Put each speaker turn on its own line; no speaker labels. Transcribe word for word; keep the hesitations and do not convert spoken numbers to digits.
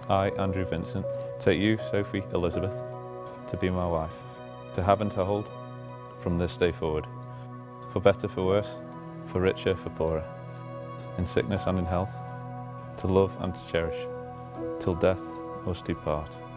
I, Andrew Vincent, take you, Sophie Elizabeth, to be my wife, to have and to hold from this day forward, for better, for worse, for richer, for poorer, in sickness and in health, to love and to cherish, till death us do part.